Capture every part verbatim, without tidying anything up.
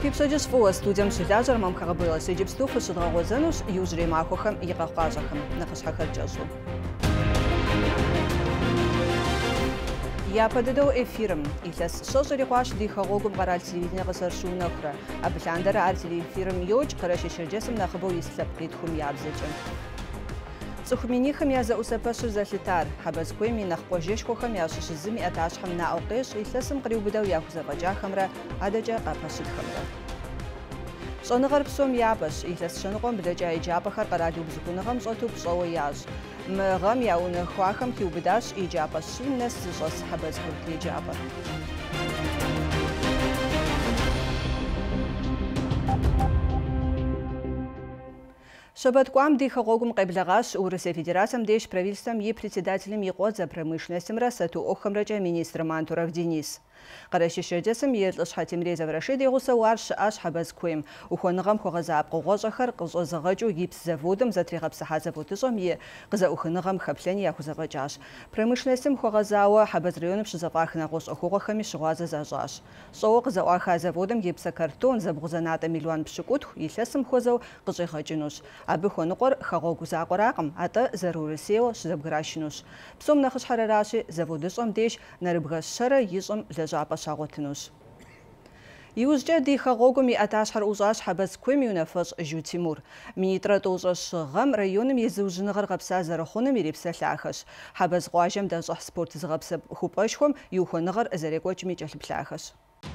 Пипсоджи сфуа студиям шилажар мамхагабыла сиджипсту фашидгагозануш южри махухам игахажахам нахашхахарджасу. Я подадо эфиром, илас шошарихаш дихагогум гарал телевидения гасаршунахра, абландара ар телефиром йоч караши шерджесам нахабо ислапкит хум ябзачам. Цухминихам я за усапашу залитар, хабазкуеми нахпожешкохам я шишизми аташхам на ауқеш, иласам қриубидау яхузаваджахамра, ададжа қапашидхамра. Шоныгар псом ябаш, илас шонығом бідаджа иджабахар қаралю бзукунығам шоту псоу яж. Мғам яуны хуахам киубидаш иджабаш шиннес зжос хабазкурт иджабах. Шабаткуам дихагогум қайблагаш Урысия Федерациям деш правительством и председателем ЕКО за промышленностью Расату Охамраджа министр Мантуров Денис. Қараши шердесім ерліш Хатимрезов Рашид еғуса уарш аш хабазкуем. Ухонығам хуғазаап қоғожахар қылжо зағаджу гипс заводым затрихап саха заводыжом е қыза ухынығам хаплен яхузаваджаш. Промышленностью хуғазауа хабаз районып шызавах нағош охуғахами шуғаза зажаш. Шоу қыза уаха заводым гипса картон забғузаната миллион пшикут елесім хозау қыжи ғаджинуш. Абы хонықор хағогуза қорағым аты зарурысео шызабграшинуш. Псом нахыш харараши заводыжом деш нарыбғашшара ежым лежапа шағотынуш. Южджа дихагогуми аташхар ужаш хабаз куеми унафаш жу Тимур. Министра тоже шығам районым езужынығыр ғапса зарахуным ерепса лахаш. Хабаз ғуажам дажах спорт зғапса хупашхом юхонығыр зарекочми чахліп лахаш.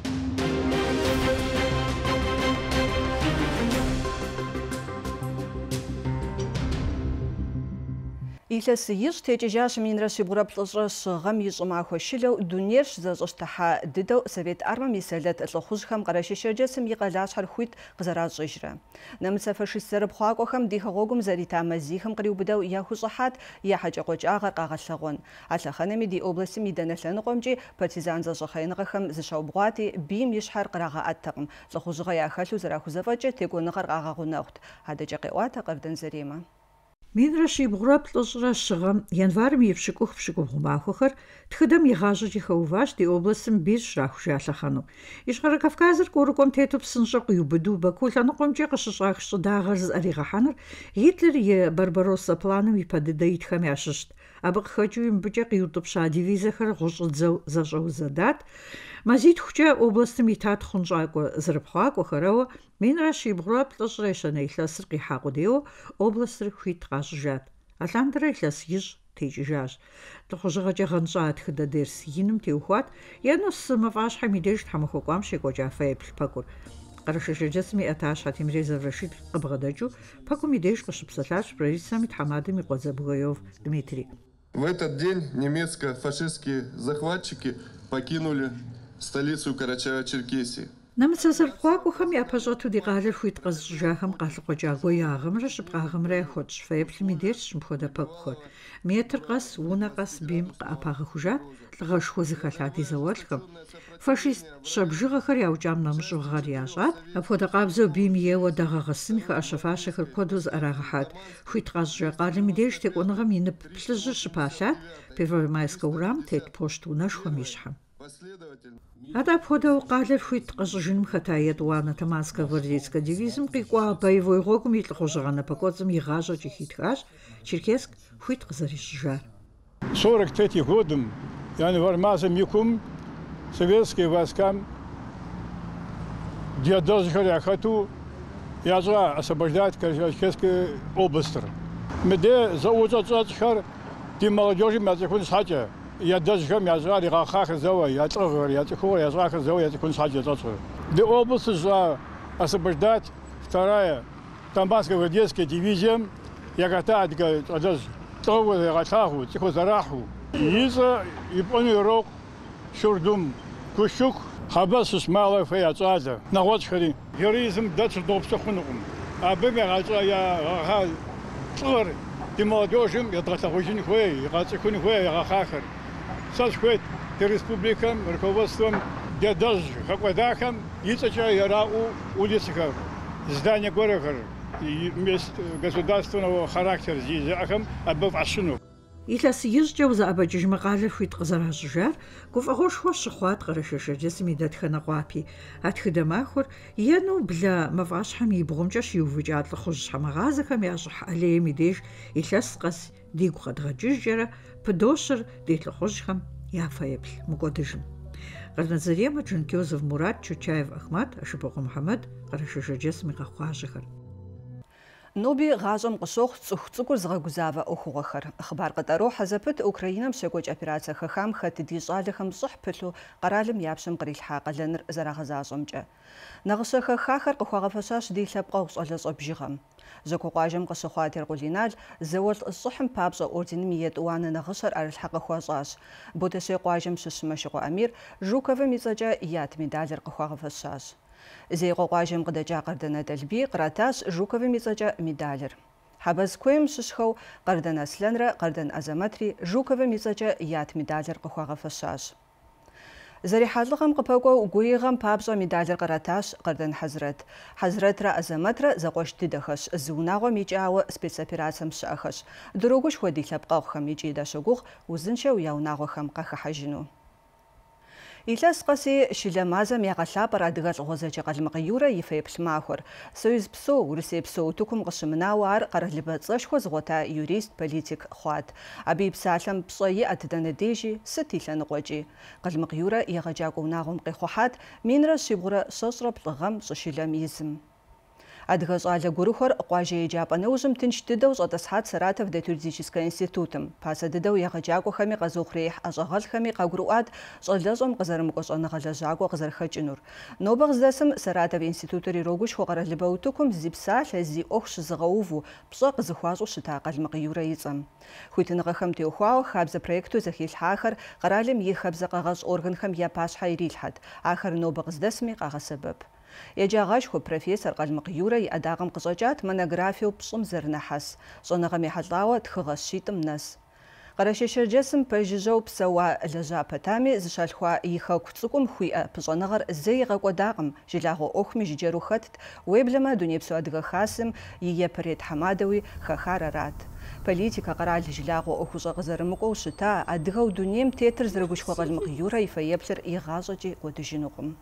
Илас иш течежаш минраши бураптлаш гам ишма хошило дунерш зажтаха дидо совет арма мисалат лохужхам qarashи шерджесим игалаш хархуит гзаражжра. Намса фашистер бхагохам дихагогум зарита мазихам qriubdau яхужахат я хаджaqochaga qagalлагон. Алаханами ди области миданалан qomji партизан зажахайнгахам зашаубгати бим ишхар qraga аттагым. Лохужга яхалу зарахузавача тегоныгар qagagунахт. Хададжaqиwata qardan зарима. Минраши бураптлашра шыгам январ мипшикух пшикух махухар тхыдам ягажы жихауваш ди областым бир шрах жалахану. Ишгара Кавказыр коруком тетуп сыншак юбыду бакулану комче кышышак шыдагар аригаханыр Гитлер е Барбаросса планом и падыдаит хамяшышт. Абы хочу им бычак юртуп ша дивизахар гошылдзау зажау задат. Мазит хуча областым итат хунжаку зырбхаку харау Минраши бураптлашра шанейласыр қихақудео областыр хуит жат. Аландра илас иж тежижаж. Тохожага жаганжат хда дерс йиным теухат, янус маваш хамидеш хамахукам шекожа фейпл пакур. Qarashashajasmi atash Hatimrezov Rashid Qabgadaджу пакумидеш кошипсалаш правительствами Тхамадами Козабугаев Дмитрий. В этот день немецко-фашистские захватчики покинули столицу Карачаево-Черкесии. Намсазар хуакухам я пожату дигалер хуит казжахам qalqojago yağım rashib qagımra xoch faypl miders mkhoda pakkhor metr qas una qas bim qapagı xujat lğashxo zikhaladi zawalkham fashist shabjıgıxar yawjam namjıgar yajat afoda qabzo bim yewa dağağısın xa ashafashıxır koduz arağahat хуит qazja qali miders tek onğam inip plızı shpashat Первомайска урам тет пошту наш хомишхам. Ада подау qaler хуит qazjыным хатает уана Таманска гвардейска дивизиям qikwa боевой рогум итлхожгана покозым игажа чехитхаш Черкесск хуит qazarishjar. сорок третий годом январь микум советские войска диадозхаря хату яжа освобождать Черкесскую область. Меде заучат ди молодежи мязыкун сача я даже мяза рихахах зава я трогар я тихо я зах зава я тихун сача зацу. Ди область за освобождать вторая Тамбанская гвардейская дивизия я готов адаж того я готов тихо зараху. Иза Япония рок шурдум кушук хабас смала фая цаза на watchхари героизм дачу допсохунукум абе мягача я ха цор ди молодежим я трахохин хуй я гацхун хуй я хахар сас хуй республикам руководством я даже хаквадахам ицача я рау улицах здание города и мест государственного характера здесь ахам абе ашину. إلى سيجج وزأبجج مقالة خويت قزرها شجار كوف أغوش هو الشخوات قرشش جسمي دات خنا قوابي هتخدم ماخر يانو بلا مفعش حمي يبغمجش يوفجات لخوش حمغازة كم يعجح عليه ميديش يلسقس ديقو قد غججرة بدوشر ديت لخوش خم يافايبل مقودجم قد نظرية مجن كيوزف مراد شوشايف أحمد أشبه محمد قرشش جسمي قاقواجخر نوبي غازم قشوخ تسوخ تسوكر زغاقوزاوا أخوغخر أخبار قطارو حزبت أوكراينا مشاكوج أبيراتسا خخام خط ديجالخم صح بلو قرالم يابشم قريل حاقة لنر زراغزازم جا نغشا خخاخر قخواغ فشاش دي لبقاو صالز أبجيغم زكو قاجم قشوخواتير قولينال زولت الصحم بابزا أوردين ميت وانا نغشر على الحق خواجاش بودشي قاجم ششمشقو أمير جوكوفا ميزاجا يات ميدالر قخواغ فشاش زي قواجم قدجا قردنا دلبي قراتاش جوكوفا ميزاجا ميدالر حبز كويم ششخو قردنا سلنرا قردن أزامتري جوكوفا ميزاجا يات ميدالر قخواغ فشاش زري حالغم قباقو قويغم بابزا ميدالر قراتاش قردن حزرت حزرت را أزامترا زقوش تدخش زوناغو ميجاو سبيس أبيراسم شاخش دروغوش ودي لبقاو خم يجي داشوغوخ وزنشو ياوناغو خم قاخ حجنو إلاس قاسي شلمازم يغلابر أدغال غوزاجي قلمقيورة يفيبل ماخور سويز بسو ورسي بسو توكم غشمناوار قرر لباتزاش وزغوتا يوريست بوليتيك خوات أبي بسالم بصوي أتدان ديجي ستي لنقوجي قلمقيورة يغجاقو ناغم قيخوحات مين رشيبغورة ششرب لغم ششلميزم أدغاز على جروخر قواجي جاب نوزم تنشتدو زادسحات سراتف دتورزيشسكا إنستيتوتم باسا ددو يغجاقو خمي قزوخريح أجغال خمي قاقروات زالدازم قزرم قصان غجاقو قزر خجنور نوبغز داسم سراتف إنستيتوتري روغوش خوغر لباوتوكم زيبسال زي أخش زغوفو بصاق زخوازو شتاقل المقيورة يزم خويتن غخم تيوخواو خابز بريكتو زخيل حاخر قرالم يخابز قاغاز أورغن خم ياباش حيريل حد آخر نوبغز داسمي قاغا سبب يجاغاش هو بروفيسور قلمقيورة يأداغم قزاجات مناغرافيو بصم زرنحس صنغم يحطاوة تخغش شيتم ناس قراشيشر جسم بجيجو بسوا لجا بتامي زشالخوا يخاوك تسوكم خويا بصنغر زي غاقو داغم جلاغو أخمي جيجارو خطت ويبلما دوني بسوا دغا خاسم ييبريد حمادوي خخار رات بوليتيكا قرال جلاغو أخوزا غزرمكو شتا أدغو دونيم تيتر زرغوش خوا قلمقيورة يفيبلر إيغازوجي ودجينوكم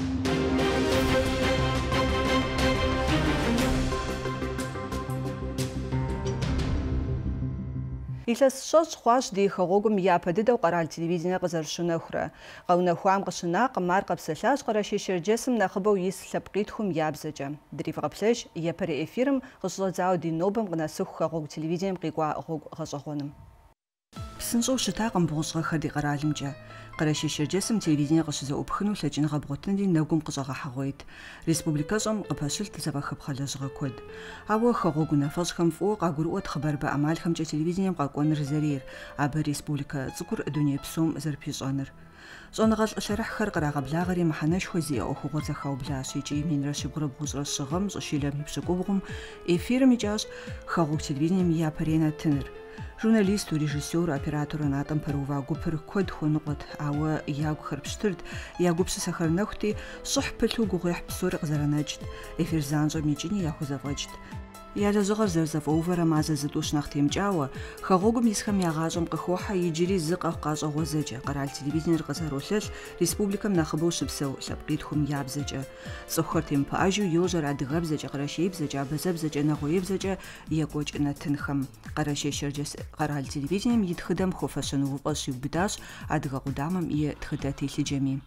إلاس شاش خواش دي خغوغم يابدد وقرال تلفزيون قزر شنخرة قونا خوام قشنا قمار قبسلاش قراشي شرجسم نخبو يس لبقيتهم يابزجا دريف قبسلاش يابري إفيرم غزل زاو دي نوبم قناسوخ خغوغ تلفزيون قيقوا غوغ غزغونم بسنجو شتاقم بغزغ خدي قرالم جا قراشي شرجسم تلفزيون قشزا أبخنو لجن غبغوتن دي نوغم قزغ حغويت ريسبوبليكا زم قباشل تزاقب خلجغ كود أو خغوغ نفاز خم فوق أقروت خبر بأعمال خمجة تلفزيون قاقون رزارير أبا ريسبوبليكا ذكر الدنيا بسوم زربيزانر زونغال شرح خرق راغب لاغري محناش خوزي أو خوغ زخاو بلاسي جي من راشي قرب غزر الشغم زشيلا ميبسقوبغم إفير ميجاز خغوغ تلفزيون ميا برينا تنر журналист, режиссер, оператор натам парува гупер код хоногот ава яг хрбштырд ягупс сахарнахти сухпелу гугях псор гзараначт эфир занзо мичини яхузавачт яля зогар зерзав овера маза зытуш нахтем жава хагогум исхам ягажум қхоха иджири зыqaf qazа гозеджа қарал телевизионер qazarolel республикам нахбу шипсеу шапқитхум ябзеджа сохортем пажу ёжар адгабзеджа qarashebзеджа базабзеджа нагоебзеджа якочна тынхам qarashешерджес қарал телевизионем итхдам хофашану qashib бидаш адга qudamam и тхдателиджами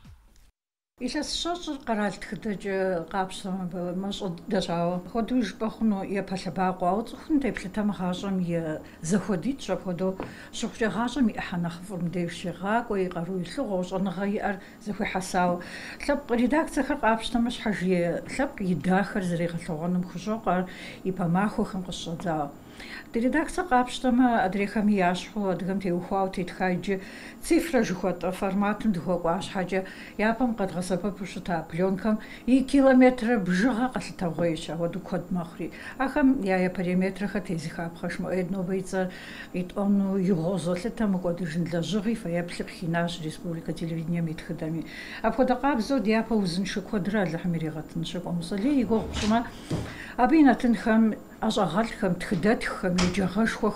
إلاس شجر قرالت خدج قابسم بمشط دجاو خدوش بخنو يا بحلباقو أو تخن تبلتا مخاجم يا زخوديت شبخدو شخص خاجم يحنا خفر مدير شغاق ويقرو يلغوش أنا غير زخو حساو لب ريداك تخر قابسنا مش حاجة لب يداخل زريغ اللغون مخجوقر يبا ماخو خنقصو داو Редакция قابشتما أدريخم ياشخو أدغم تيوخواو تيتخايج цифра жухот форматом духоаш хаджа япам قد غصبا بشتا بلونكم ي كيلومتر بجها قتل تغويشا ودو كود مخري أخم يا يا بريمتر خاتيزي خاب خشمو إدنو بيتر إت أنو يغوزو لتامو قدرجن لجغي فيبلغ خيناش ريسبوبليكا تلفزيونيا ميتخدامي أبخو دقابزو ديابا وزنشو كودرا لحميري غتنشو أمصلي يغوغ شما أبينا تنخم أجغالخم تخداتخم يجغاشخوخم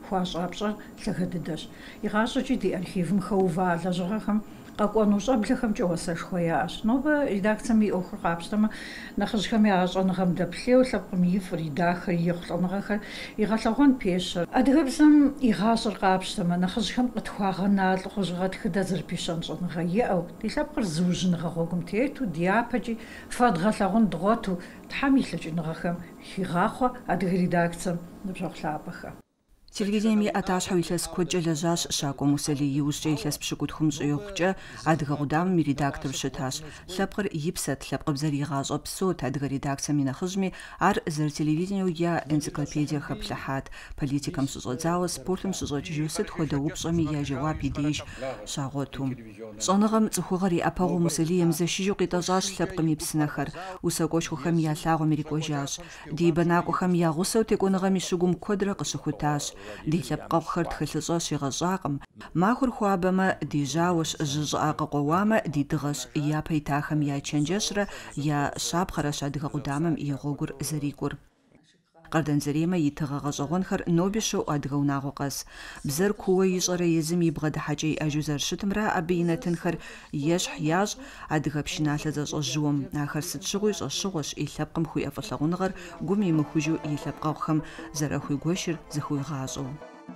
хуащӏапщӏэр лъагэдыдэщ. Игъащӏэкӏи ди архивым хэува лэжьыгъэхэм къэкӏуэну щӏэблэхэмкӏэ уасэшхуэ яӏэщ. Нобэ редакцием и ӏуэхур къапщтэмэ, нэхъыжьхэм ягъэщӏэныгъэм дэплъеу лъэпкъым ифыр, и дахэр, и ехъулӏэныгъэхэр игъэлъэгъуэн пещэр. Адыгэбзэм и гъащӏэр къапщтэмэ, нэхъыжьхэм къытхуагъэна лӏыхъужьыгъэ тхыдэ зырпищэн щӏэныгъэ иӏэу, ди лъэпкъыр зыужьыныгъэ гъуэгум тету, ди япэкӏи фэдгъэлъэгъун дгъуэту, Тхьэм и лъэкӏыныгъэхэм хигъахъуэ адыгэ редакцием ныбжьэгъу лъапӏэхэр. Телевидением и аташхьу илъэс куэдкӏэ лэжьащ Щакӏуэ Мусэлий иужькӏэ илъэс пщыкӏутхум щӏигъукӏэ адыгэ къудамэм и редактор щытащ. Лъэпкъыр ипсэт, лъэпкъыбзэр игъащӏэ псот, адыгэ редакцием и нэхъыжьми ар зэрытелевидениеу я энциклопедие хэплъыхьат. Политикэм щыщӏэдзауэ, спортым щыщӏэкӏыжу сыт хуэдэ упщӏэми я жэуап и деж щагъуэту. Щӏэныгъэм цӏыхугъэр и ӏэпэгъу Мусэлием зэшыжьу къитӏэщӏащ лъэпкъым и псынэхэр. Усакӏуэшхуэхэм я лъагъуэм ирикӏуэжащ. Ди бэнакӏуэхэм я гъусэу текӏуэныгъэм и щыгум куэдрэ къыщыхутащ. Ди лъэпкъэгъухэр тхылъыщӏэ щигъэщӏакъым. Махуэр хуабэмэ, ди жьауэщ, жьы щӏыӏэ къыкъуэуамэ, ди дыгъэщ. Япэ итахэм я чэнджэщрэ я щапхъэрэщ адыгэ къудамэм и гъуэгур зэрикӏур. Къардэндзэреймэ и тыгъэ гъэщӏэгъуэнхэр ноби щоӏу адыгэ унагъуэ къэс. Бзэр куууэ ищӏэрэ езым и бгъэдыхьэкӏэ иӏэжу зэрыщытымрэ, абы и нэтынхэр ещхь ящӏ адыгэ пшыналъэ зэщӏэжьыуэм. Ахэр сыт щыгъуи щӏэщыгъуэщ и лъэпкъым хуиӏэ фӏылъэгъуныгъэр гум имыхужьу и лъэпкъэгъухэм зэрахуигуэшыр зыхуигъащӏэу.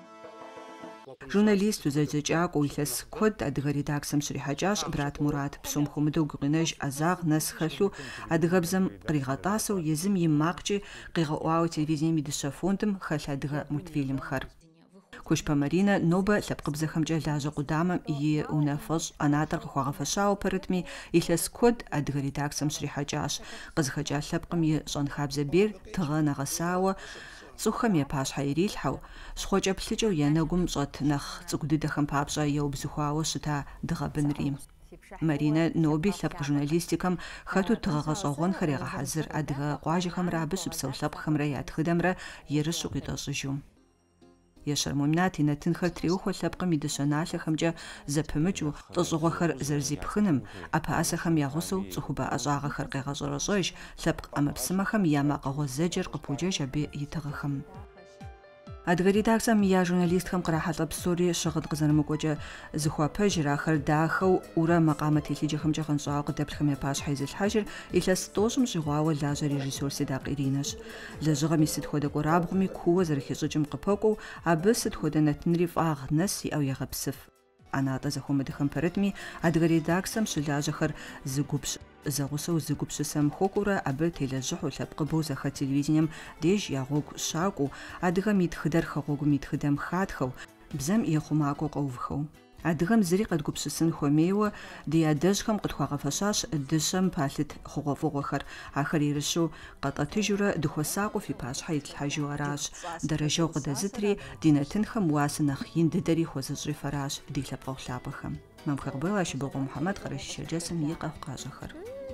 Журналист узэдзэкӏакӏуэу илъэс куэд адыгэ редакцием щрихьэкӏащ Брат Мурат. Псом хуэмыдэу гукъинэж ӏэзагъ нэс хэлъу адыгэбзэм къригъэтӏасэу езым и макъкӏи къигъэӏуауэ телевидением и дыщэ фондым хэлъ адыгэ мультфильмхэр. Кушпэ Маринэ нобэ лъэпкъыбзэхэмкӏэ лажьэ къудамэм и унафэщӏ ӏэнатӏэр къыхуагъэфэщауэ пэрытми, илъэс куэд адыгэ редакцием щрихьэкӏащ. Къызыхэкӏа лъэпкъым и щӏэнхабзэ бейр тыгъэ нэгъэсауэ, цӏыхухэм я пащхьэ ирилъхьэу, щхъуэкӏэ плъыкӏэу я нэгум щӏэт нэхъ цӏыкӏу дыдэхэм папщӏэ еубзыхуауэ щыта дыгъэбынри. Маринэ ноби лъэпкъ журналистикэм хэту тыгъэ гъэщӏэгъуэнхэр егъэхьэзыр, адыгэ къуажэхэмрэ абы щыпсэу лъэпкъхэмрэ я тхыдэмрэ ерыщу къитӏэщӏыжу. Ещэр Мумнат и нэтынхэр триухуэ лъэпкъым и дыщэналъэхэмкӏэ зэпымыкӏыу, лӏыщӏыгъуэхэр зэрызипхыным, ӏэпыӏэсэхэм я гъусэу цӏыхубэ ӏэщӏагъэхэр къегъэщӏэрэщӏэж, лъэпкъ ӏэмэпсымэхэм я макъэгъуэзэджэр къыподжэж абы и тыгъэхэм. Адыгэ редакцием я журналистхэм кърахьэлӏэ псори щыгъыт къызэрымыкӏуэкӏэ зыхуапэжыр, ахэр дахэу ӏурэ макъамэ телъыджэхэмкӏэ гъэнщӏауэ къыдэплъхэм я пащхьэ изылъхьэжыр илъэс тӏощӏым щыгъуауэ лажьэ режиссер Седак Иринэщ. Лэжьыгъэм и сыт хуэдэ кӏуэрабгъуми куууэ зэрыхищӏыкӏым къыпэкӏуэу, абы сыт хуэдэ нэтынри фӏагъ нэс иӏэу егъэпсыф. ӏэнатӏэ зэхуэмыдэхэм пэрытми, адыгэ редакцием щылажьэхэр зыгупщ зэгъусэу зыгупщысэм хуокӏуурэ, абы телэжьыхьу лъэпкъыбэу зэхэт телевидением деж я гъуэгу щакӏуэу, адыгэм и тхыдэр хэгъуэгум и тхыдэм хатхэу, бзэм и хъумакӏуэ къэувхэу. Адыгэм зыри къэдгупсысын хуэмейуэ, ди адэжьхэм къытхуагъэфэщащ дыщэм палъыт хъугъуэфӏыгъуэхэр. Ахэр ирыщу къэтӏэтыжурэ дыхуэсакъуэ фи пащхьэ итлъхьэжу аращ. Дэрэжэу къыдэзытри, ди нэтынхэм уасэ нэхъ ин дыдэри хуэзыщӏри фэращ ди лъэпкъэгъу лъапӏэхэм. Мамхэкъбыл Ашибэгъу Мухьэмэд, Къэрэщи Шэрджэсым и къэвкъащӏэхэр.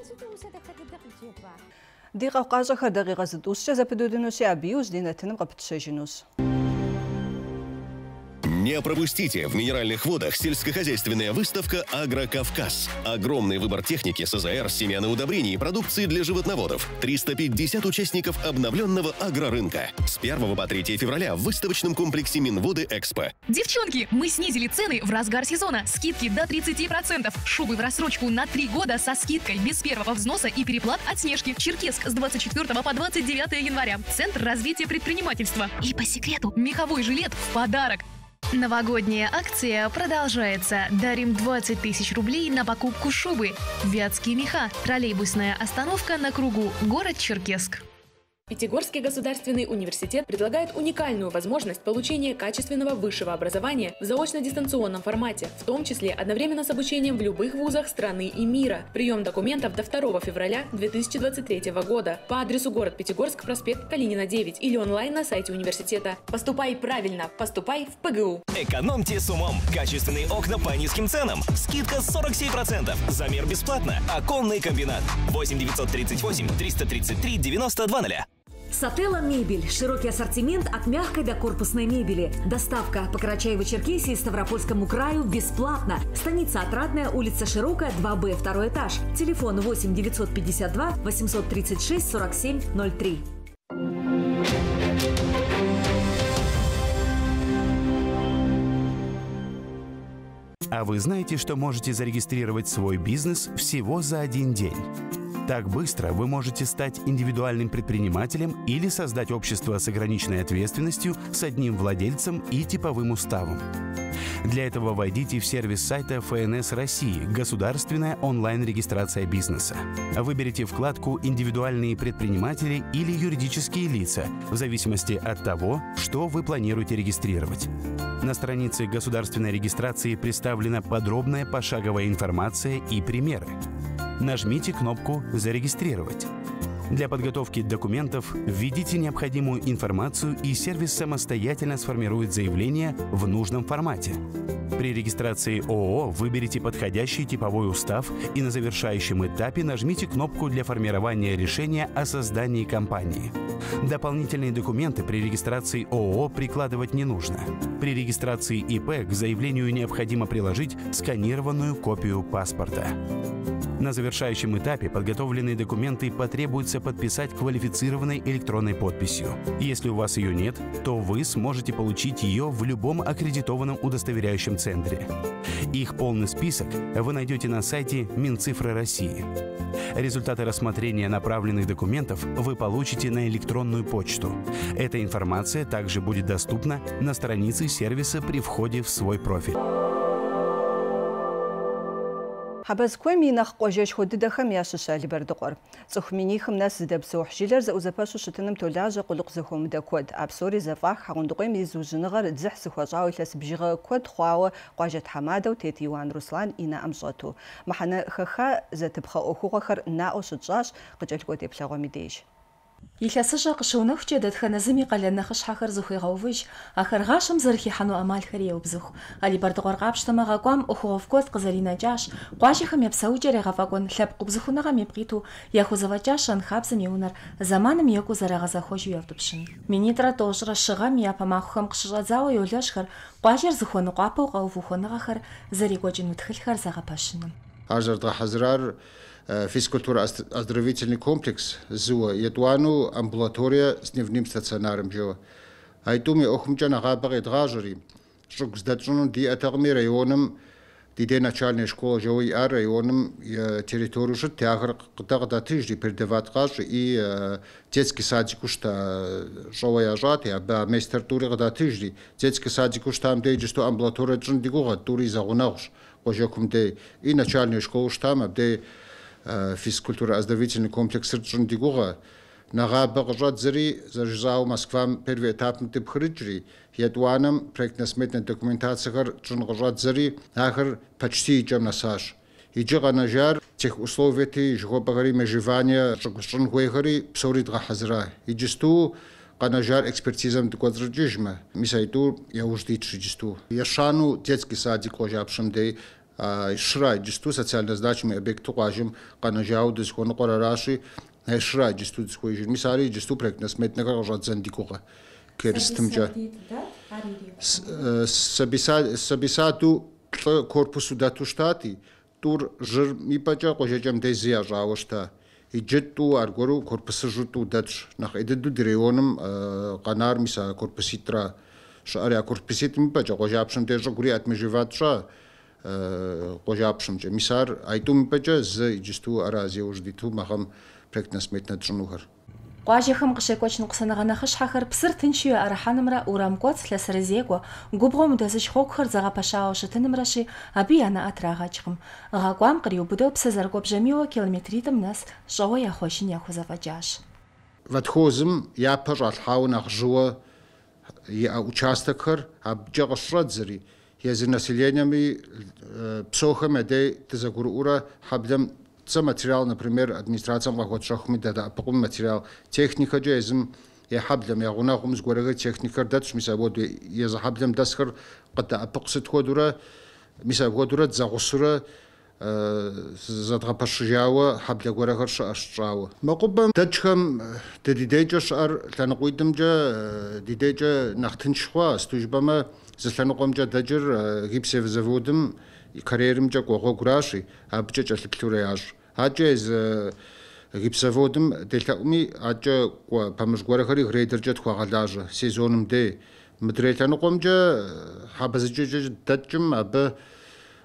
Ди къэвкъащӏэхэр дакъикъэ зытӏущкӏэ зэпыдудынущи, абы иужь ди нэтыным къыпытщэжынущ. Не пропустите в Минеральных водах сельскохозяйственная выставка «Агрокавказ». Огромный выбор техники, СЗР, семян и удобрений и продукции для животноводов. триста пятьдесят участников обновленного агрорынка. С первого по третье февраля в выставочном комплексе Минводы Экспо. Девчонки, мы снизили цены в разгар сезона. Скидки до тридцати процентов. Шубы в рассрочку на три года со скидкой без первого взноса и переплат от Снежки. Черкесск с двадцать четвёртого по двадцать девятое января. Центр развития предпринимательства. И по секрету, меховой жилет в подарок. Новогодняя акция продолжается. Дарим двадцать тысяч рублей на покупку шубы. Вятские меха. Троллейбусная остановка на кругу. Город Черкесск. Пятигорский государственный университет предлагает уникальную возможность получения качественного высшего образования в заочно-дистанционном формате, в том числе одновременно с обучением в любых вузах страны и мира. Прием документов до второго февраля две тысячи двадцать третьего года по адресу город Пятигорск, проспект Калинина, девять или онлайн на сайте университета. Поступай правильно, поступай в ПГУ. Экономьте с умом. Качественные окна по низким ценам. Скидка сорок семь процентов. Замер бесплатно. Оконный комбинат. восемь девятьсот тридцать восемь триста тридцать три девяносто два ноля. Сателла мебель. Широкий ассортимент от мягкой до корпусной мебели. Доставка по Карачаево-Черкесии и Ставропольскому краю бесплатно. Станица Отрадная, улица Широкая, два Б, второй этаж. Телефон восемь девятьсот пятьдесят два восемьсот тридцать шесть сорок семь ноль три. А вы знаете, что можете зарегистрировать свой бизнес всего за один день? Так быстро вы можете стать индивидуальным предпринимателем или создать общество с ограниченной ответственностью с одним владельцем и типовым уставом. Для этого войдите в сервис сайта эф эн эс России «Государственная онлайн-регистрация бизнеса». Выберите вкладку «Индивидуальные предприниматели» или «Юридические лица» в зависимости от того, что вы планируете регистрировать. На странице государственной регистрации представлена подробная пошаговая информация и примеры. Нажмите кнопку «Зарегистрировать». Для подготовки документов введите необходимую информацию, и сервис самостоятельно сформирует заявление в нужном формате. При регистрации ООО выберите подходящий типовой устав и на завершающем этапе нажмите кнопку для формирования решения о создании компании. Дополнительные документы при регистрации ООО прикладывать не нужно. При регистрации и пэ к заявлению необходимо приложить сканированную копию паспорта. На завершающем этапе подготовленные документы потребуется подписать квалифицированной электронной подписью. Если у вас ее нет, то вы сможете получить ее в любом аккредитованном удостоверяющем центре. Их полный список вы найдете на сайте Минцифры России. Результаты рассмотрения направленных документов вы получите на электронную почту. Эта информация также будет доступна на странице сервиса при входе в свой профиль. Хабазкой минах кожач ходидахам яшиша либердугор. Цухминихам нас здабсух жилер за узапашу шутыным толяжа кулук захум да код. Абсори зафах хагундугой мизужыныгар дзих сухажау илас бжига код хуао кожат хамадау тет Иван Руслан ина амжату. Махана хаха затыбха охугахар нао шуджаш кожалькот еплаго мидеш. Илъэсыщӏэ къыщыунэхукӏэ дэтхэнэ зыми къалэн нэхъыщхьэхэр зыхуегъэувыж, ахэр гъащэм зэрыхихьэну ӏэмалхэр еубзыху. Алибэрдыгъуэр къапщтэмэ гъэкӏуам ӏуэхугъуэфӏ куэд къызэринэкӏащ, къуажэхэм я псэукӏэр егъэфӏэкӏуэн лъэпкъ губзыхуныгъэм епкъиту яхузэфӏэкӏащ щэнхабзэм и унэр зэманым екӏуу зэрагъэзэхуэжу ертӏупщын. Минитӏрэ тӏощӏрэ щыгъэм япэ махуэхэм къыщыщӏэдзауэ йолэжьхэр къуажэр зыхуэныкъуапэу къэувыхуэныгъэхэр зэрикӏуэкӏыну тхылъхэр зэгъэпэщыным. Ар зэрыдгъэхьэзырар физкультурно-оздоровительный комплекс зуа етуану амбулатория с дневным стационаром жо. Айтуми охмча нагабы къедгъажьэри, щӏыгу здэтщӏыну диӏэтэкъыми районым ди дей начальная школа жо иӏар районым территорию щыт, ахэр къыдэ къыдатыжри передават къащӏ и детский садику щта щӏауэ ящӏати, абы а мейстер тӏури къыдатыжри, детский садику щтам дей иджысту амбулаторие тщӏын ди гугъэ, тӏури зэгъунэгъущ къуажэкум дей, и начальная школа щтам абдей физкультурно-оздоровительный комплекс тщӏын ди гугъэ. Нагъабэ къыщӏэдзэри зэрыжзауэ Москвам первый этапым тепхырыкӏри, етӏуанэм проектно-сметная документациехэр тщӏын къыщӏэдзэри, ахэр почти икӏэм нэсащ. Иджы къэнэжар тех условияти жыхуэпӏэхэри межевания щӏын хуейхэри псори дгъэхьэзыра. Иджысту къэнэжар экспертизэм дыкӏуэцӏрыкӏыжмэ. Мис а итӏу яужь дитщ иджысту. Ещану детский садик къуажапщэм дей шыра иджысту социальной значимый объект къуажэм къэнэжауэ дызыхуэныкъуэр аращи, шыра иджысту дызыхуежыр. Мис ари иджысту проектно-сметнэхэр къыщӏэдзэн ди гугъэ. Керыстымкӏэ. Сабисаду лӏы корпусу дэту щтати, тӏур жьыр ипӏэкӏэ къуажэкӏэм дей зы ящӏауэ щта. Иджы тӏу аргуэру корпусыжу тӏу дэтщ. Нэхъ ӏей ди районым къэнар мис а корпуситӏрэ щыӏэри, а корпуситӏым ипӏэкӏэ къуажапщэм дей щӏыгури отмежеват щӏэ къуажапщэмкӏэ. Мис ар айтӏум ипӏэкӏэ зы иджысту ара зеуж диту мэхъэм проектно-сметнэ тщӏынухэр. Къуажэхэм къыщекӏуэкӏ ныкъусаныгъэ нэхъыщхьэхэр псыр тыншу яӏэрыхьэнымрэ, урам кӏуэцӏ, лъэсырызекӏуэ, губгъуэм удэзыщ хъуэкухэр зэгъэпэщауэ щытынымрэщи, абы я нэӏэ трагъэкӏкъым. Гъэкӏуам къриубыдэу псы зэрыкӏуэбжьэмийуэ километритӏым нэс щӏэуэ яхъуэжын яхузэфӏэкӏащ. Ватхозым япэ щӏалъхьауэ нэхъ жьыуэ иӏэ участокхэр абыкӏэ къыщӏэдзэри, езы населениями псохэм едей дызэгурыӏуурэ хьэблэм цы материал, например, администрациям къахуэтщӏэхуми дэдэӏэпыкъум материал, техникэкӏэ езым ехьэблэм, ягъунэгъум зыгуэрыгъи техникэр дэтщ, мис апхуэду езы хьэблэм дэсхэр къыдэӏэпыкъу сыт хуэдурэ, мис апхуэдурэ дзэгъусурэ зэдгъэпэщыжауэ хьэблэ гуэрэхэр щыӏэщ щӏауэ. Мэкъупӏэм дэкӏхэм ди дейкӏэ щыӏэр лъэныкъуитӏымкӏэ ди дейкӏэ нэхъ тынш хъуа, сыту жыпӏэмэ зы лъэныкъуэмкӏэ дэкӏыр гипсевзаводым карьеримкӏэ кӏуэгъуэгуращи, абыкӏэ кӏэлъыплъурэ ящӏ. Акӏэ езы гипсоводым делъэӏуми, акӏэ пэмыщ гуэрэхэри грейдеркӏэ тхуагъэлажьэ сезоным дей. Мыдрей лъэныкъуэмкӏэ хьэбэзыкӏэкӏэ дэкӏым абы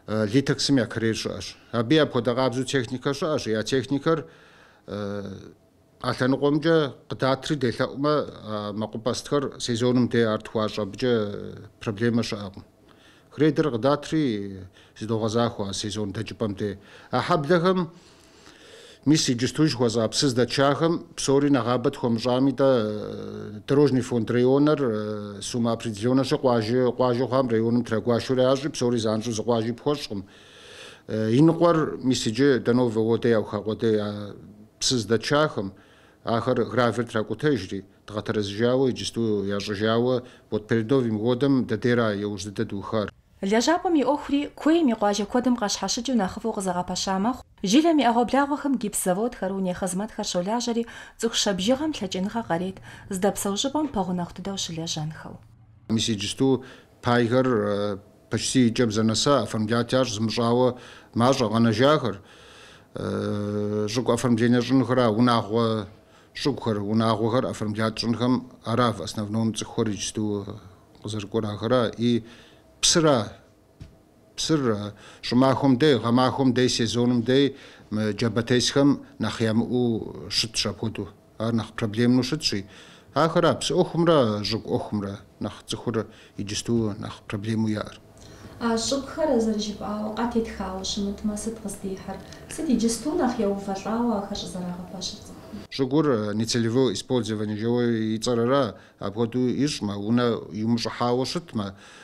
литексым я карьер щыӏэщ. Абы апхуэдэ къабзэу техникэ щыӏэщ. Я техникэр алъэныкъуэмкӏэ къыдатри делъэӏумэ мэкъупӏэстхэр сезоным де ар тхуащӏэ, абыкӏэ проблемэ щыӏэкъым. Хредэр къыдатри зыдогъэзахуэ сезон дэкӏыпӏэм де. А хьэблэхэм мис иджысту жыхуэза псы здэчахэм псори нэгъабэ тхуэмыщӏами дэ дорожный фонд районыр сумма определённэ щы къуажэ къуажэ хъуам районым трэгуашэу ящӏри псори занщӏэу зы къуажи пхуэщӏкъым. И ныкъуэр мис иджы дэнэ увэгъуэдэ яухакъуэдэ псы здэчахэм ахэр гравер тракӏутэжри дгъэтэрэзыжауэ иджысту ящӏыжауэ вот перед Новым годом дэдера еужь дыдэ духар. Лэжьапӏэм и ӏуэхури куейм и къуажэ куэдым къащхьэщыкӏыу нэхъыфӏу къызэгъэпэща мэхъу, жылэм и ӏэгъуэблагъуэхэм гипс заводхэр, уней хъызмэтхэр щолажьэри цӏыху шабжыгъэм лъэкӏыныгъэ къарет, здэпсэу щӏыпӏэм пэгъунэгъу дыдэу щылэжьэнхэу. Мис иджысту пайхэр почти иджэм зэнэса оформлять ящӏ зымыщӏауэ мащӏэ къэнэжахэр. Щӏыгу оформление щӏыныхэр унагъуэ щӏыгухэр, унагъуэхэр оформлять щӏынхэм ара в основном цӏыхухэр иджысту къызэрыкӏуэр ахэра. И псыра, псыр щӏымахуэм дей, гъэмахуэм дей, сезоным дей джабатесхэм нэхъ ямыӏэу щытщ апхуэдэу. Ар нэхъ проблемну щытщи. Ахэра псы ӏуэхумрэ щӏыгу ӏуэхумрэ нэхъ цӏыхур иджысту нэхъ проблему яӏэр. щӏыгухэр зэрыжыпӏауэ къатетхауэ щымытмэ сыт къыздихьэр? Сыт иджысту нэхъ еувэлӏауэ ахэр щӏызэрагъэпэщыр цӏыхум? Щӏыгур нецелевое использование жэуэ ицӏэрара, апхуэдэу ищӏмэ, унэ иумыщӏыхьауэ щытмэ,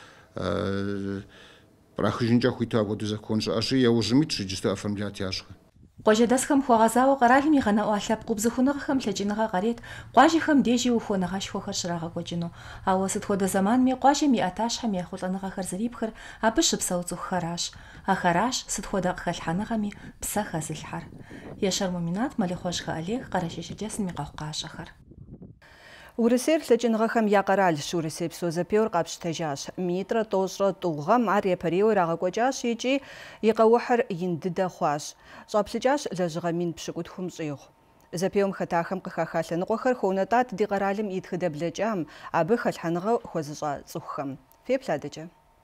кърахыжынкӏэ хуиту апхуэдэу закон щыӏэщи, яужьымитщ иджысту оформлять ящӏхэр. Къуажэдэсхэм хуэгъэзауэ къэралым и гъэнэӏуа лъэпкъ убзыхуныгъэхэм лъэкӏыныгъэ къарет, къуажэхэм дежи ухуэныгъэшхуэхэр щрагъэкӏуэкӏыну. Ауэ сыт хуэдэ зэманми къуажэм и ӏэтащхьэм ехъулӏэныгъэхэр зэрипхэр абы щыпсэу цӏыхухэращ. Ахэращ сыт хуэдэ къыхэлъхьэныгъэми псэ хэзылъхьэр. Ещэр Муминат, Малихъуэжхэ Олег, Къэрэщей Шэджэсым и къэхъукъащэхэр. Урысейр лъэкӏыныгъэхэм я къэралщ Урысей псо зэпеуэр къапщтэжащ. Минитӏрэ тӏощӏрэ тӏугъэм ар епэреуэ ирагъэкӏуэкӏащ икӏи и къэухьыр ин дыдэ хъуащ. Щӏаплъыкӏащ лэжьыгъэ мин пщыкӏутхум щӏигъу. Зэпеуэм хэтахэм къыхэха лъэныкъуэхэр хуэунэтӏат ди къэралым и тхыдэ блэкӏам, абы хэлъхьэныгъэ хуэзыщӏа цӏыхухэм. Феплъ адэкӏэ.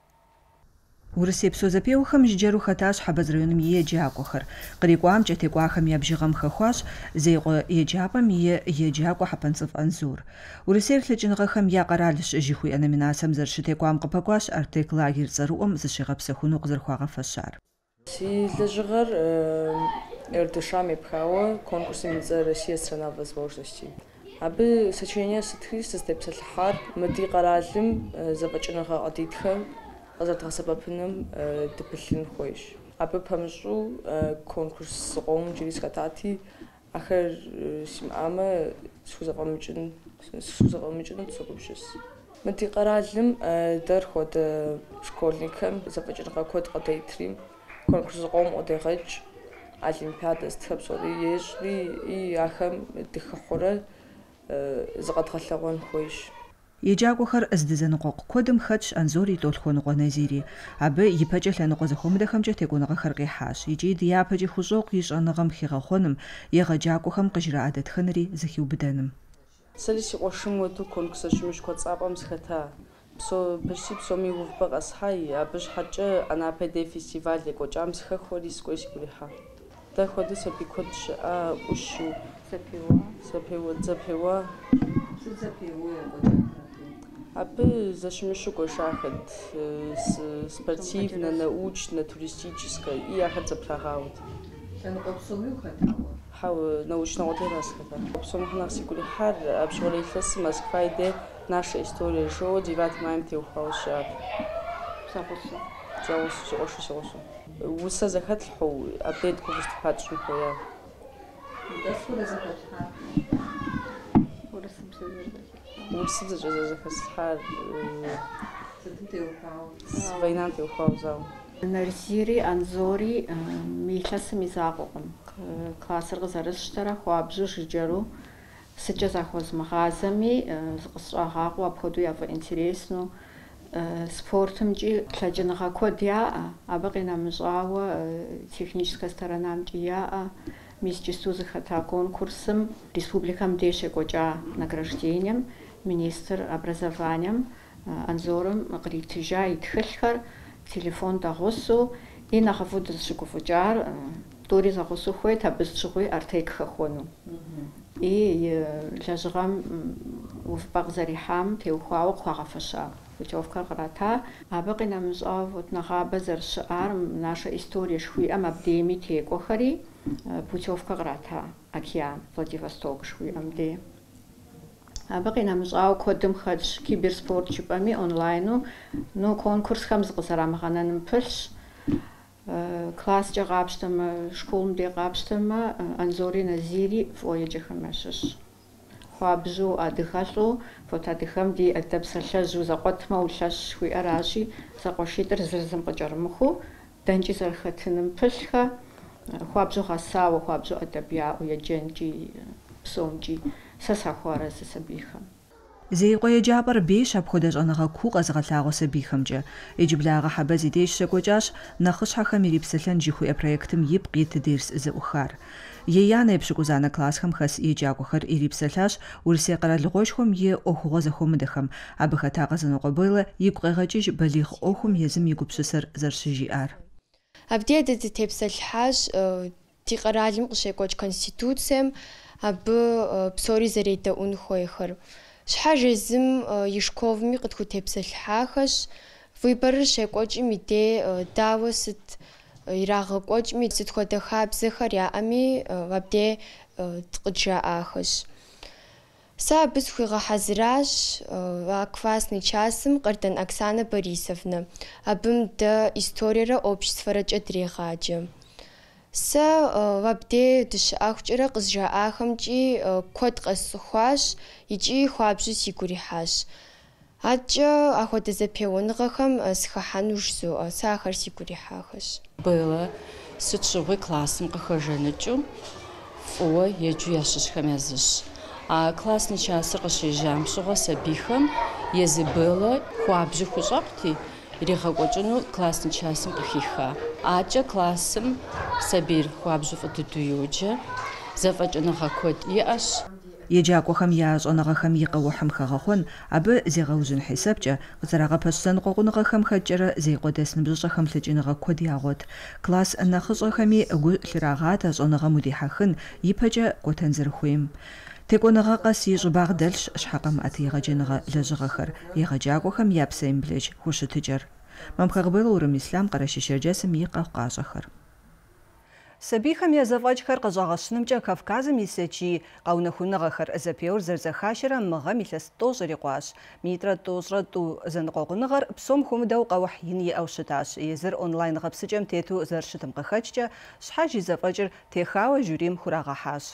Урысей псо зэпеуэхэм жыджэру хэтащ Хьэбэз районым и еджакӏуэхэр. Кърикӏуам кӏэтекӏуахэм я бжыгъэм хэхуащ Зейкъуэ еджапӏэм и еджакӏуэ Хьэпэнцӏыф Анзор. Урысейр лъэкӏыныгъэхэм я къэралщ жыхуиӏэ номинацием зэрыщытекӏуам къыпэкӏуащ Артек лагер цӏэрыӏуэм зыщигъэпсэхуну къызэрыхуагъэфэщар. Си лэжьыгъэр Эрдышам епхауэ конкурсым идзэ Россия страна возможностей. Абы сочинение сытхри сыздепсэлъыхьар мы ди къэралым зэфӏэкӏыныгъэ ӏэдитхэм къызэрыдгъэсэбэпыным дыпылъын хуейщ. Абы пэмыщӏу конкурс зыкъом джыри схэтати, ахэр симыӏамэ схузэфӏэмыкӏын схузэфӏэмыкӏыну согупшыс. Мы ди къэралым дэр хуэдэ школьникхэм зэфӏэкӏыныгъэ куэд къыдетри, конкурс зыкъом ӏуэдегъэкӏ, олимпиадэ стхэр псори ещӏри и ахэм дыхыхьурэ зыкъэдгъэлъэгъуэн хуейщ. Еджакӏуэхэр здызэныкъуэкъу куэдым хэтщ Анзор и тӏолъхуэныкъуэ Назири. Абы ипэкӏэ лъэныкъуэ зэхуэмыдэхэмкӏэ текӏуэныгъэхэр къихьащ, икӏи дяпэкӏи хущӏокъу и щӏэныгъэм хигъэхъуэным, егъэджакӏуэхэм къыжраӏэ дэтхэнэри зэхиубыдэным. Сэри си къуэшым уэду конкурсэжьыми шкуэцӏапӏэм сыхэта. Псо почти псоми увыбэ къэсхьай, абы щхьэкӏэ Анапэдэ фестиваль екӏуэкӏам сыхэхуэри сыкӏуей сигу ирихьа. Дэ хуэдэу сабий куэд щыӏэ, ӏущу зэпеуэ, зэпеуэ, зэпеуэ. Абы зэщымыщу кӏуэшахэт спортивнэ, научнэ, туристическэ и ахэр зэпрагъауэт. Лъэныкъуэ псоми ухэтауэ? Хьэуэ, научнэ къуэлэра сыхэта. Псом нэхъ сигу ирихьар апщыгъуэ илъэсым Москваи де наша история шоу девятый маем теухуауэ щыӏэт. Зэгъусэу. Зэгъусэу, сигъуэшу, сигъуэшу. Усэ зэхэтлъхьэу апдейт гу выступать щӏын хуея. Дэсхурэ зэхэтлъхьар? Урысыбзэ Урысыбзэ зэхэтлъхьар сытым теухуауэ? Войнам теухуауэ зауэ. Нарзири, Анзори илъэсым и закъуэкъым. Классыр къызэрысщтэрэ хуабжьу жыджэру сыкӏэ захуэзмыгъазэми къысщӏагъакъуэу апхуэдэу яфӏэинтересну спортымкӏи лъэкӏыныгъэ куэд яӏэ, абы къинэмыщӏауэ техническэ сторонамчӏи яӏэ. Мис джысту зыхэта конкурсым республикэм деж екӏуэкӏа награждением министр образованием Анзорым къритыжа и тхылъхэр телефон дэгъусэу إن خفود الشكو فجار دوري زغسو خوي تبز شغوي أرتيك خخونو إيه لجغم وفبغ زريحام تيوخواو خواغ فشا وتوفكر غراتا أبقي نمزاف وتنغابة زر شعار ناشا إستوريا شوي أما بديمي تيكو خري بوتوفكر غراتا أكيان فلاديفستوك شوي أمدي أبقي نمزاو كودم خدش كيبر سبورت شبامي أونلاينو نو كونكورس خمس غزرام غانا نمبلش كلاس جا غابشتما شكولم دي غابشتما أنزوري نزيري فويجي خمشش خوابزو أدخلو فوتادخم دي أدب سلشجو زقوتما ولشش شوي أراشي زقوشيدر زرزم قجرمخو دنجي زرختنم بلخا خوابزو غساو خوابزو أدبيا ويجنجي بسونجي سسا خوارز سبيخم زي قوي جابر بيش أبخدج أنا غكوق أزغل لاغو سبيخمجة يجب لاغا حبازي ديش سكوجاش نخش حخم يريبسلن جيخو أبرايكتم يبقي تديرس زأخار ييانا يبشكوزانا كلاسخم خس يجاقوخر يريبسلاش ورسي قرار لغوشخم يه أخوغازخم مدخم أبخا تاغزن قبيلة يقغيغجيج بليغ أخم يزم يقبسسر زرشجي آر أبدي أدد تبسلحاش تي قراليم قشيكوش كونستيتوتسيم أبو بسوري زريتا أنخويخر شحاجة زم يشكوفمي قد كنت بسلحاخش ويبرر شاكوش ميدي داوة ست يراغكوش ميد ست خود خابزخر يا أمي وابدي تقجا آخش سا بس خويغا حزراش وكفاسني часым قردن Оксана Борисовна абым да история обществореч адрегъаджэ. Сэ вабдэ дыщыӏахукӏэрэ къызжаӏахэмкӏи куэд къэсыхуащ икӏи хуабжьу сигу рихьащ. Акӏэ ахуэдэ зэпеуэныгъэхэм сыхыхьэну жызоӏэ, сэ ахэр сигу рихьахэщ. Было сыт щыгъуи классым къыхэжэныкӏыу фӏыуэ еджэу ящыщхэм языщ. А классный часыр къыщежьам щыгъуэ сабийхэм езы было хуабжьу хущӏэкъути иригъэкӏуэкӏыну классный часым къыхиха. Акӏэ классым сабийр хуабжьу фӏы дыдэу йоджэ, зэфӏэкӏыныгъэ куэд иӏэщ. Еджакӏуэхэм я щӏэныгъэхэм и къэухьым хэгъэхъуэн, абы зегъэужьын хьисэпкӏэ къызэрагъэпэщ зэныкъуэкъуныгъэхэм хэкӏкӏэрэ зейкъуэдэс ныбжьыщӏэхэм лъэкӏыныгъэ куэд ягъуэт. Класс нэхъыщӏэхэми гу лъырагъатэ щӏэныгъэм удихьэхын, ипэкӏэ кӏуэтэн зэрыхуейм. Текӏуэныгъэ къэс и щӏыбагъ дэлъщ щхьэкъэм ӏэтегъэджэныгъэ лэжьыгъэхэр, егъэджакӏуэхэм я псэемблэжь хущытыкӏэр. Мамхэгъыбыл Урым Ислам къырэщыщэрджэсым и къэхъуащӏэхэр. Сабийхэм я зэфӏэкӏхэр къыщӏэгъэщынымкӏэ Кавказым исэчи къэунэхуныгъэхэр зэпеуэр зэрызэхашэрэ мыгъэм илъэс тӏощӏ ирикъуащ. Митӏрэ тӏощӏрэ тӏу зэныкъуэкъуныгъэр псом хуэмыдэу къэухь ин иӏэу щытащ. Езыр онлайн гъэпсыкӏэм тету зэрыщытым къыхэкӏкӏэ щхьэж и зэфӏэкӏыр техауэ жюрийм хурагъэхьащ.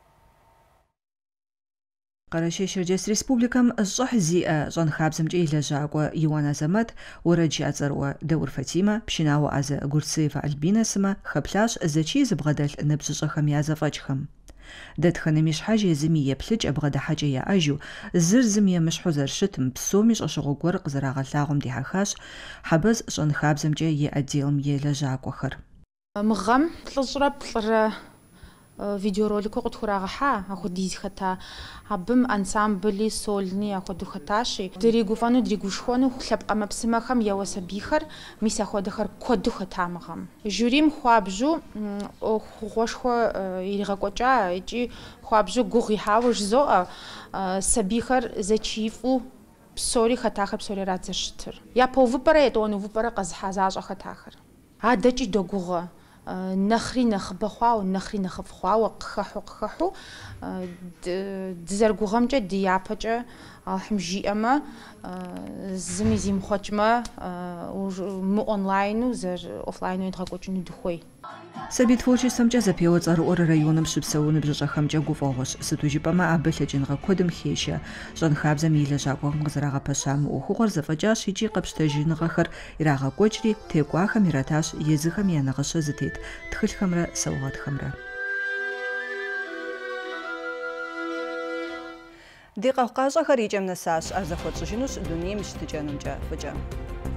Къэрэщей-Шэрджэс Республикэм щӏыхь зиӏэ щӏэнхабзэмкӏэ и лэжьакӏуэ Иуан Азамэт, уэрэдж яцӏэрыӏуэ Даур Фатимэ, пшынауэ ӏазэ Гурцыева Альбинэ сымэ хэплъащ зэчи зыбгъэдэлъ ныбжьыщӏэхэм я зэфӏэкӏхэм. Дэтхэнэми щхьэж езыми еплъыкӏ абгъэдыхьэкӏэ яӏэжу, зыр зым емыщхьу зэрыщытым, псоми щӏэщыгъуэ гуэр къызэрагъэлъагъуэм дихьэхащ хьэбэз щӏэнхабзэмкӏэ и отделым и лэжьакӏуэхэр. Мыгъэм плӏыщӏрэ плӏырэ видеоролико къытхурагъэхьа ахуэдиз хэта. Абым ансамбли, сольни ахуэдэу хэтащи. Дригуфӏэну, дригушхуэну лъэпкъэмэпсымэхэм еуэ сабийхэр, мис ахуэдэхэр куэду хэта мыгъэм. Жюрийм хуабжьу ӏуэхугъуэшхуэ иригъэкӏуэкӏа икӏи хуабжьу гугъу ихьауэ жызоӏэ сабийхэр зэчифӏу псори хэтахэр псори арат зэщытыр. Япэ увыпӏэрэ етӏуанэ увыпӏэрэ къэзыхьа защӏэ хэтахэр. Адэкӏи догугъэ. Нэхъри нэхъыбэ хъуауэ, нэхъри нэхъыфӏ хъуауэ къыхэхьу къыхэхьу дызэрыгугъэмкӏэ ди япэкӏэ Алхъым жиӏэмэ, зыми зимыхъуэкӏмэ мы онлайну зэр офлайну едгъэкӏуэкӏыну дыхуей. Сабий творчествэмкӏэ зэпеуэ цӏэрыӏуэр районым щыпсэу ныбжьыщӏэхэмкӏэ гуфӏэгъуэщ. Сыту жыпӏэмэ, абы лъэкӏыныгъэ куэдым хещэ. Щӏэнхабзэм и лэжьакӏуэхэм къызэрагъэпэща мы ӏуэхугъуэр зэфӏэкӏащ икӏи къэпщтэжыныгъэхэр ирагъэкӏуэкӏри текӏуахэм иратащ езыхэм я нэгъыщэ зытет тхылъхэмрэ саугъэтхэмрэ. Ди къэхъукъащӏэхэр икӏэм нэсащ, ар зэхуэтщӏыжынущ дунейм щытыкӏэнумкӏэ фӏыкӏэ.